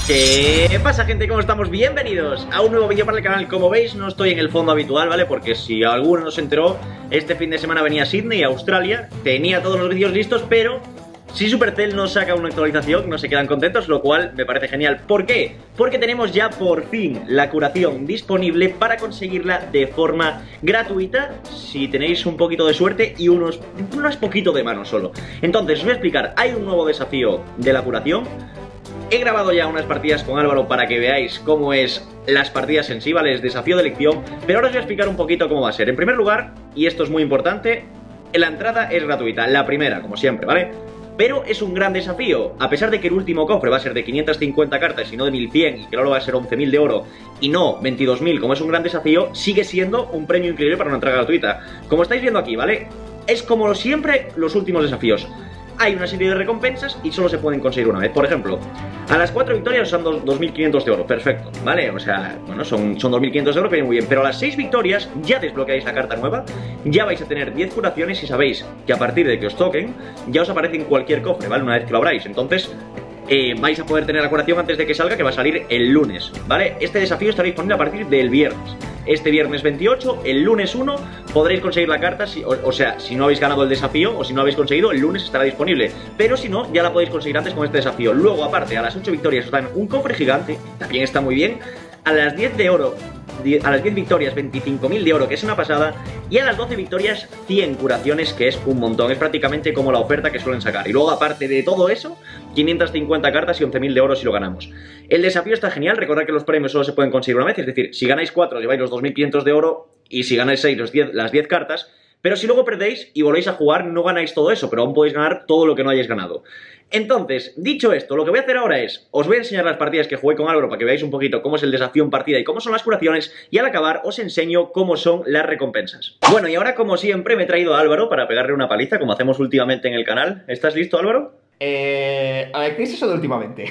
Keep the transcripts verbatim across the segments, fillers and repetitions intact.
¿Qué pasa, gente? ¿Cómo estamos? Bienvenidos a un nuevo vídeo para el canal. Como veis, no estoy en el fondo habitual, ¿vale? Porque si alguno no se enteró, este fin de semana venía a Sydney, Australia. Tenía todos los vídeos listos, pero si Supercell no saca una actualización, no se quedan contentos, lo cual me parece genial. ¿Por qué? Porque tenemos ya por fin la curación disponible para conseguirla de forma gratuita, si tenéis un poquito de suerte y unos, unos poquito de mano solo. Entonces, os voy a explicar. Hay un nuevo desafío de la curación. He grabado ya unas partidas con Álvaro para que veáis cómo es las partidas en sí, ¿vale? Es desafío de elección, pero ahora os voy a explicar un poquito cómo va a ser. En primer lugar, y esto es muy importante, la entrada es gratuita, la primera, como siempre, ¿vale? Pero es un gran desafío, a pesar de que el último cofre va a ser de quinientas cincuenta cartas y no de mil cien, y que luego va a ser once mil de oro y no veintidós mil, como es un gran desafío, sigue siendo un premio increíble para una entrada gratuita. Como estáis viendo aquí, ¿vale? Es como siempre los últimos desafíos. Hay una serie de recompensas y solo se pueden conseguir una vez. Por ejemplo, a las cuatro victorias son dos mil quinientos de oro, perfecto, ¿vale? O sea, bueno, son, son dos mil quinientos de oro, que viene muy bien. Pero a las seis victorias ya desbloqueáis la carta nueva, ya vais a tener diez curaciones y sabéis que a partir de que os toquen, ya os aparece en cualquier cofre, ¿vale? Una vez que lo abráis. Entonces, eh, vais a poder tener la curación antes de que salga, que va a salir el lunes, ¿vale? Este desafío estará disponible a partir del viernes. Este viernes veintiocho, el lunes uno, podréis conseguir la carta, si, o, o sea, si no habéis ganado el desafío o si no habéis conseguido, el lunes estará disponible. Pero si no, ya la podéis conseguir antes con este desafío. Luego, aparte, a las ocho victorias os dan un cofre gigante, también está muy bien. A las diez de oro, a las diez victorias, veinticinco mil de oro, que es una pasada. Y a las doce victorias, cien curaciones, que es un montón. Es prácticamente como la oferta que suelen sacar. Y luego, aparte de todo eso, quinientas cincuenta cartas y once mil de oro si lo ganamos. El desafío está genial. Recordad que los premios solo se pueden conseguir una vez. Es decir, si ganáis cuatro, lleváis los dos mil quinientos de oro. Y si ganáis seis, los diez, las diez cartas. Pero si luego perdéis y volvéis a jugar, no ganáis todo eso, pero aún podéis ganar todo lo que no hayáis ganado. Entonces, dicho esto, lo que voy a hacer ahora es, os voy a enseñar las partidas que jugué con Álvaro para que veáis un poquito cómo es el desafío en partida y cómo son las curaciones, y al acabar os enseño cómo son las recompensas. Bueno, y ahora, como siempre, me he traído a Álvaro para pegarle una paliza, como hacemos últimamente en el canal. ¿Estás listo, Álvaro? Eh... A ver, ¿qué es eso de últimamente?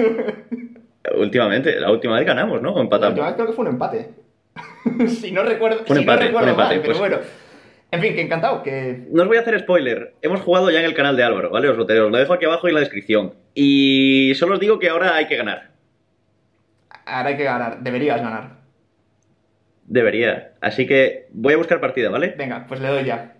Últimamente, la última vez ganamos, ¿no? O empatamos. La última vez creo que fue un empate. si no recuerdo, un si empate, no recuerdo un empate, mal, pues... pero bueno. En fin, que encantado, que... No os voy a hacer spoiler, hemos jugado ya en el canal de Álvaro, ¿vale? Os lo, os lo dejo aquí abajo en la descripción. Y solo os digo que ahora hay que ganar. Ahora hay que ganar, deberías ganar. Debería, así que voy a buscar partida, ¿vale? Venga, pues le doy ya.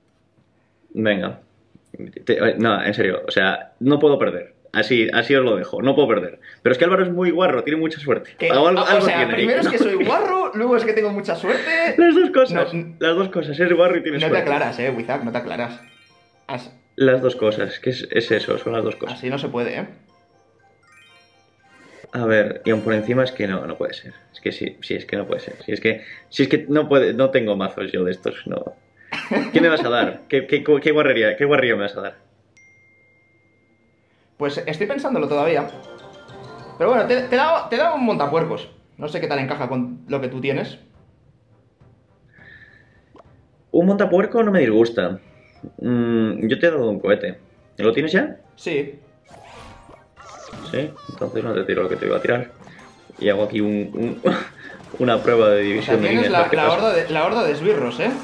Venga. Te, no, en serio, o sea, no puedo perder. Así, así os lo dejo, no puedo perder. Pero es que Álvaro es muy guarro, tiene mucha suerte. Algo, algo, algo o sea, primero ahí. Es que soy guarro, luego es que tengo mucha suerte. Las dos cosas, no, las dos cosas, es guarro y tienes no suerte. No te aclaras, eh, Wizak, no te aclaras. As... Las dos cosas, que es, es eso, son las dos cosas. Así no se puede, eh. A ver, y aún por encima es que no, no puede ser. Es que sí, sí, es que no puede ser. Si es que, si es que no puede, no tengo mazos yo de estos, no. ¿Qué me vas a dar? ¿Qué, qué, qué guarrería, qué guarrería me vas a dar? Pues estoy pensándolo todavía. Pero bueno, te, te, da, te da un montapuercos. No sé qué tal encaja con lo que tú tienes. Un montapuerco no me disgusta. Mm, yo te he dado un cohete. ¿Lo tienes ya? Sí. Sí, entonces no te tiro lo que te iba a tirar. Y hago aquí un, un, una prueba de división. O sea, tienes de la, la, horda de, la horda de esbirros, ¿eh?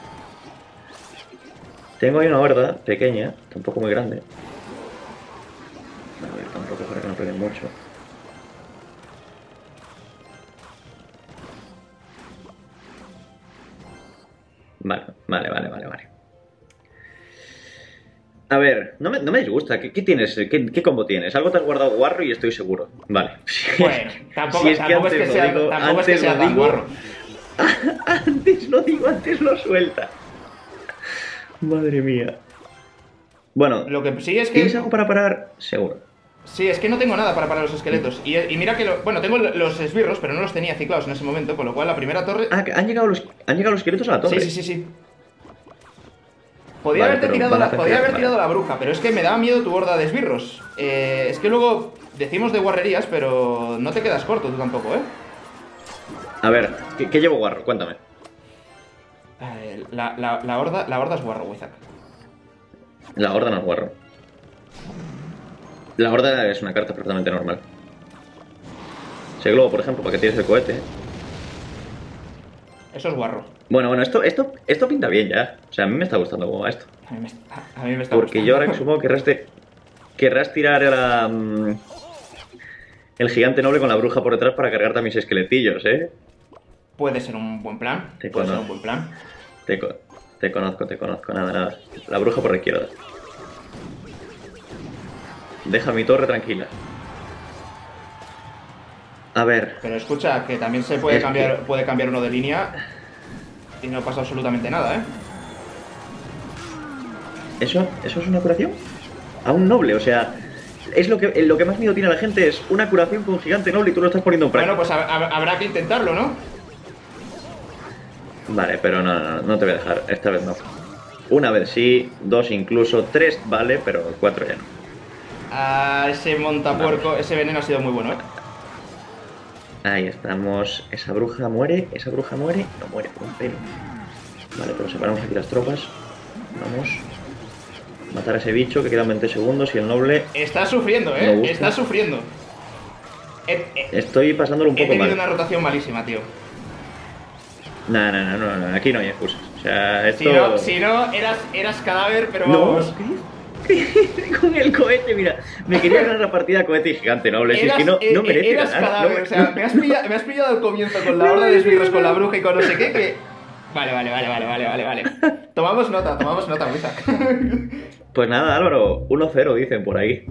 Tengo ahí una horda pequeña, tampoco muy grande. A ver, tampoco para que no peguen mucho. Vale, vale, vale, vale, vale. A ver, no me, no me disgusta. ¿Qué, qué tienes? ¿Qué, ¿Qué combo tienes? Algo te has guardado guarro y estoy seguro. Vale. Bueno, tampoco, si es, tampoco que es que sea, digo, tampoco es que sea tan digo, guarro. Antes lo digo, antes lo suelta. Madre mía. Bueno, lo que sí es que... ¿tienes algo para parar? Seguro. Sí, es que no tengo nada para parar los esqueletos. Y, y mira que, lo, bueno, tengo los esbirros, pero no los tenía ciclados en ese momento, con lo cual la primera torre... Ah, ¿han llegado los, han llegado los esqueletos a la torre? Sí, sí, sí, sí. Podía vale, haberte tirado, la, podía haber tirado vale. la bruja, pero es que me daba miedo tu horda de esbirros. Eh, es que luego decimos de guarrerías, pero no te quedas corto tú tampoco, ¿eh? A ver, ¿qué, qué llevo guarro? Cuéntame. Eh, la, la, la, horda, la horda es guarro, Wizak. La horda no es guarro. La horda es una carta perfectamente normal. Ese globo, por ejemplo, para que tires el cohete. Eso es guarro. Bueno, bueno, esto, esto, esto pinta bien ya. O sea, a mí me está gustando cómo va esto. A mí me está, a mí me está Porque gustando. yo ahora supongo que querrás, te, querrás tirar la... el gigante noble con la bruja por detrás para cargar también mis esqueletillos, ¿eh? Puede ser un buen plan. Te Puede ser conozco. un buen plan. Te, co te conozco, te conozco, nada, nada. La bruja por la izquierda. Deja mi torre tranquila. A ver. Pero escucha, que también se puede Es cambiar, que- puede cambiar uno de línea y no pasa absolutamente nada, ¿eh? ¿Eso, ¿Eso es una curación? A un noble, o sea... Es lo que, lo que más miedo tiene la gente, es una curación con un gigante noble y tú lo estás poniendo en práctica. Bueno, pues ha- ha- habrá que intentarlo, ¿no? Vale, pero no, no, no te voy a dejar, esta vez no. Una vez sí, dos incluso, tres vale, pero cuatro ya no. Ah, ese montapuerco, ese veneno ha sido muy bueno, ¿eh? Ahí estamos. Esa bruja muere, esa bruja muere, no muere por un pelo. Vale, pero separamos aquí las tropas. Vamos. Matar a ese bicho que quedan veinte segundos y el noble... Está sufriendo, Me ¿eh? gusta. Está sufriendo. He, he- Estoy pasándolo un he poco tenido mal. una rotación malísima, tío. No, no, no, no, no, aquí no hay excusas. O sea, esto... Si no, si no eras, eras cadáver, pero No, vamos. con el cohete, mira. Me quería ganar la partida cohete y gigante noble. Si es Eras, que no, eh, no merece eras ganar. cadáver, No- o sea, me has, pillado, me has pillado al comienzo con la horda de esbirros, con la bruja y con no sé qué, que... Vale, vale, vale, vale, vale, vale, vale. Tomamos nota, tomamos nota, Wizak. Pues nada, Álvaro, uno cero dicen por ahí.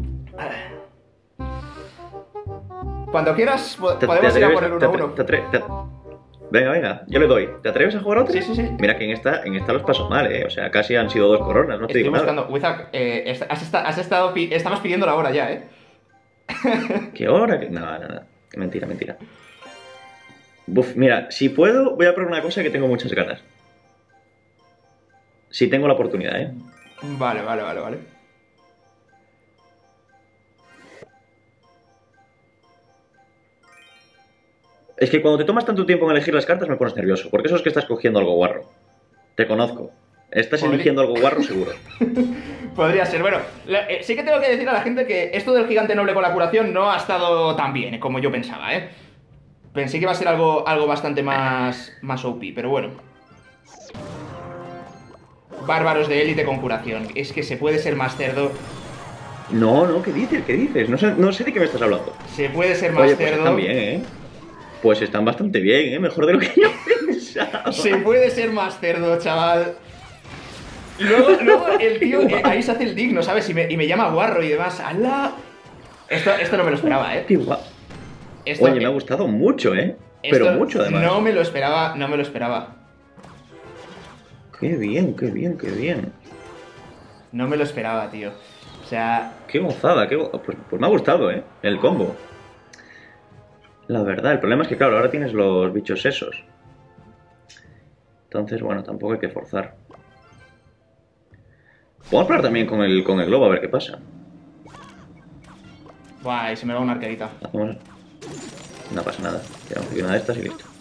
Cuando quieras, po- ¿Te- podemos te ir a atreves- por el te uno atre- uno. te atre- te- Venga, venga, yo le doy. ¿Te atreves a jugar otra? Sí, sí, sí. Mira que en esta, en esta los paso mal, eh. O sea, casi han sido dos coronas, no te Estoy digo nada. buscando, Wizak, eh, est- has, esta- has estado... pi- Estabas pidiendo la hora ya, ¿eh? ¿Qué hora? ¿Qué- No, no, no. Mentira, mentira. Buf, mira, si puedo, voy a probar una cosa que tengo muchas ganas. Si tengo la oportunidad, eh. Vale, vale, vale, vale. Es que cuando te tomas tanto tiempo en elegir las cartas me pones nervioso, porque eso es que estás cogiendo algo guarro. Te conozco. Estás Podría- eligiendo algo guarro seguro. Podría ser. Bueno, la- eh, sí que tengo que decir a la gente que esto del gigante noble con la curación no ha estado tan bien eh, como yo pensaba, ¿eh? Pensé que iba a ser algo, algo bastante más, más O P, pero bueno. Bárbaros de élite con curación. Es que se puede ser más cerdo. No, no, ¿qué dices? ¿Qué dices? No sé, no sé de qué me estás hablando. Se puede ser más Oye, pues cerdo. están bien, ¿eh? Pues están bastante bien, ¿eh? Mejor de lo que yo pensaba. Se puede ser más cerdo, chaval. Y luego, luego el tío eh, ahí se hace el digno, ¿sabes? Y me, y me llama guarro y demás. ¡Hala! Esto, esto no me lo esperaba, ¿eh? Qué guapo. Esto, Oye, me ha gustado mucho, ¿eh? Pero esto mucho, además. No me lo esperaba, no me lo esperaba. Qué bien, qué bien, qué bien. No me lo esperaba, tío. O sea, Qué gozada, qué go- pues, pues me ha gustado, ¿eh? El combo. La verdad, el problema es que, claro, ahora tienes los bichos esos. Entonces, bueno, tampoco hay que forzar. Podemos probar también con el, con el globo a ver qué pasa. buah, y se me va una arquerita. Hacemos... No pasa nada. Tiramos aquí una de estas y listo.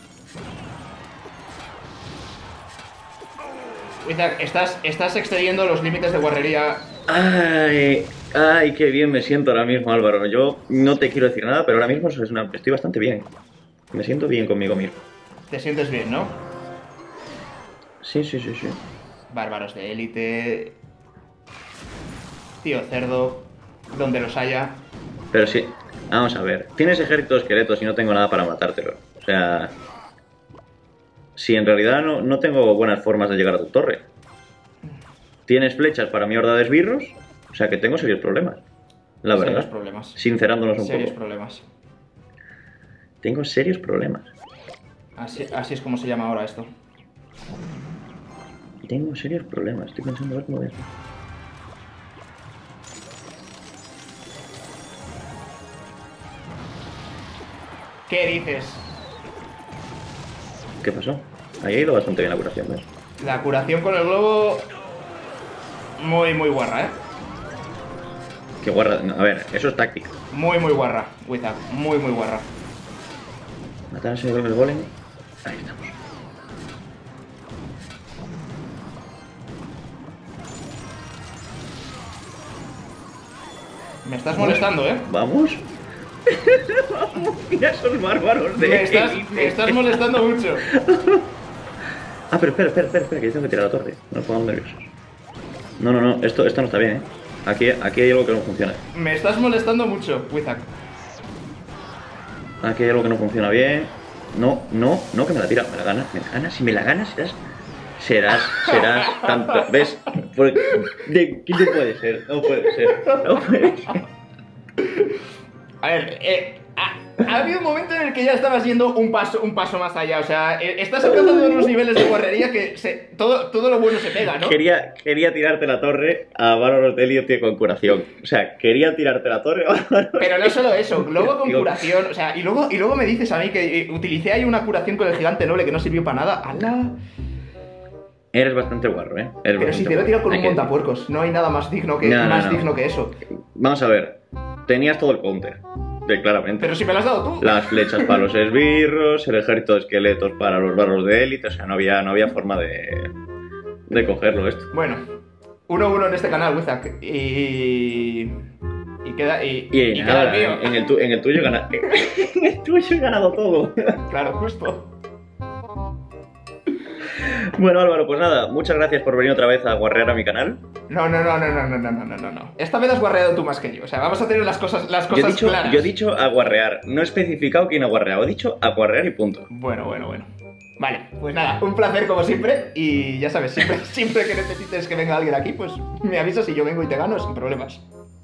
Wizak, estás, estás excediendo los límites de guarrería. Ay, ay, qué bien me siento ahora mismo, Álvaro. Yo no te quiero decir nada, pero ahora mismo es una- estoy bastante bien. Me siento bien conmigo mismo. Te sientes bien, ¿no? Sí, sí, sí, sí. Bárbaros de élite. Tío cerdo. Donde los haya. Pero sí, vamos a ver. Tienes ejército de esqueletos y no tengo nada para matártelo. O sea... Si en realidad no, no tengo buenas formas de llegar a tu torre. Tienes flechas para mi horda de esbirros. O sea que tengo serios problemas. La Serios verdad. problemas. Sincerándonos un Serios poco. problemas. Tengo serios problemas. Así, así es como se llama ahora esto. Tengo serios problemas. Estoy pensando a ver cómo voy a hacer. ¿Qué dices? ¿Qué pasó? Ahí ha ido bastante bien la curación, ¿ves? La curación con el globo. Muy, muy guarra, ¿eh? Qué guarra. No, a ver, eso es táctica. Muy, muy guarra, Wizak. Muy, muy guarra. Matar a ese el golem. Ahí estamos. Me estás molestando, ¿eh? ¿Vamos? Vamos, mira esos bárbaros de... Me estás, me estás molestando mucho. Ah, pero espera, espera, espera, espera, que yo tengo que tirar la torre. No nos pongamos nerviosos. No, no, no, esto, esto no está bien, ¿eh? Aquí, aquí hay algo que no funciona. Me estás molestando mucho, Wizak. Aquí hay algo que no funciona bien. No, no, no, que me la tira. Me la gana, me la gana. Si me la ganas, serás... Serás, serás tanto... ¿Ves? Por- ¿De qué no puede ser? No puede ser. No puede ser. A ver, eh, ha, ha habido un momento en el que ya estabas yendo un paso, un paso más allá. O sea, eh, estás alcanzando unos niveles de guarrería que se, todo, todo lo bueno se pega, ¿no? Quería, quería tirarte la torre a Bárbaros de Helio con curación. O sea, quería tirarte la torre a Bárbaros. Pero no solo eso, luego con curación, o sea, y luego, y luego me dices a mí que eh, utilicé ahí una curación con el gigante noble que no sirvió para nada. ¡Hala! Eres bastante guarro, ¿eh? Eres Pero si te lo he tirado con un que... montapuercos, no hay nada más digno que, No, no, más no. digno que eso. Vamos a ver. Tenías todo el counter. De, claramente. Pero si me lo has dado tú. Las flechas para los esbirros, el ejército de esqueletos para los barros de élite. O sea, no había, no había forma de, de cogerlo esto. Bueno, uno uno en este canal, Wizak. Y... Y queda, y, Y, y queda nada, el mío. en, el tu, en el tuyo he ganado. En el tuyo he ganado todo. Claro, justo. Bueno, Álvaro, pues nada, muchas gracias por venir otra vez a guarrear a mi canal. No, no, no, no, no, no, no, no, no, no. Esta vez has guarreado tú más que yo. O sea, vamos a tener las cosas, las cosas Yo he, dicho, claras. yo he dicho a guarrear, no he especificado quién ha guarreado, he dicho a guarrear y punto. Bueno, bueno, bueno. Vale, pues nada, un placer como siempre. Y ya sabes, siempre, siempre que necesites que venga alguien aquí, pues me avisas y yo vengo y te gano sin problemas.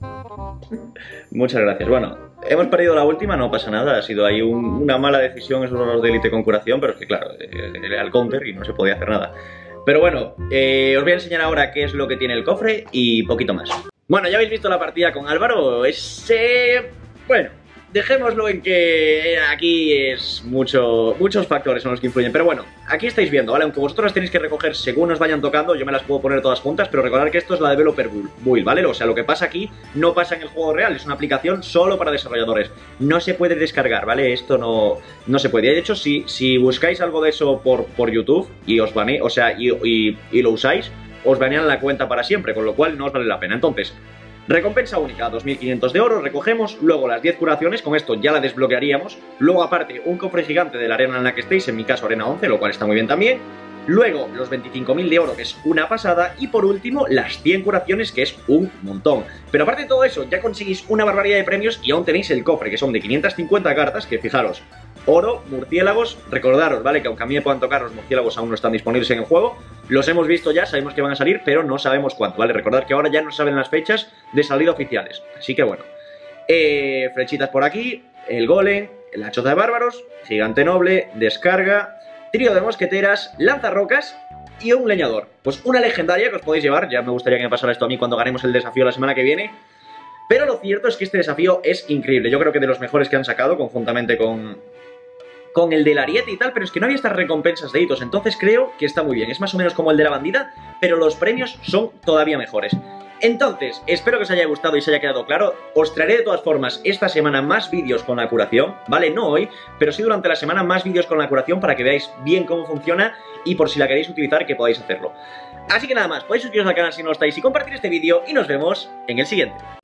Muchas gracias. Bueno, hemos perdido la última, no pasa nada. Ha sido ahí un- una mala decisión esos los de élite con curación, pero es que claro, eh, era el counter y no se podía hacer nada. Pero bueno, eh, os voy a enseñar ahora qué es lo que tiene el cofre y poquito más. Bueno, ya habéis visto la partida con Álvaro. Es... eh, bueno, dejémoslo en que aquí es mucho, muchos factores son los que influyen. Pero bueno, aquí estáis viendo, ¿vale? Aunque vosotros las tenéis que recoger según os vayan tocando, yo me las puedo poner todas juntas, pero recordad que esto es la Developer Build, ¿vale? O sea, lo que pasa aquí no pasa en el juego real, es una aplicación solo para desarrolladores. No se puede descargar, ¿vale? Esto no, no se puede. De hecho, si, si buscáis algo de eso por, por YouTube y os bane, o sea, y, y, y lo usáis, os banean la cuenta para siempre, con lo cual no os vale la pena. Entonces... recompensa única, dos mil quinientos de oro, recogemos, luego las diez curaciones, con esto ya la desbloquearíamos, luego aparte un cofre gigante de la arena en la que estéis, en mi caso arena once, lo cual está muy bien también, luego los veinticinco mil de oro, que es una pasada, y por último las cien curaciones, que es un montón. Pero aparte de todo eso, ya conseguís una barbaridad de premios y aún tenéis el cofre, que son de quinientas cincuenta cartas, que fijaros, oro, murciélagos, recordaros, ¿vale? Que aunque a mí me puedan tocar, los murciélagos aún no están disponibles en el juego. Los hemos visto ya, sabemos que van a salir, pero no sabemos cuánto, ¿vale? Recordad que ahora ya no saben las fechas de salida oficiales. Así que bueno. Eh, flechitas por aquí, el golem, la choza de bárbaros, gigante noble, descarga, trío de mosqueteras, lanzarrocas y un leñador. Pues una legendaria que os podéis llevar, ya me gustaría que me pasara esto a mí cuando ganemos el desafío la semana que viene. Pero lo cierto es que este desafío es increíble. Yo creo que de los mejores que han sacado, conjuntamente con... con el del ariete y tal, pero es que no había estas recompensas de hitos, entonces creo que está muy bien. Es más o menos como el de la bandida, pero los premios son todavía mejores. Entonces, espero que os haya gustado y se haya quedado claro. Os traeré de todas formas esta semana más vídeos con la curación, ¿vale? No hoy, pero sí durante la semana más vídeos con la curación para que veáis bien cómo funciona y por si la queréis utilizar que podáis hacerlo. Así que nada más, podéis suscribiros al canal si no lo estáis y compartir este vídeo y nos vemos en el siguiente.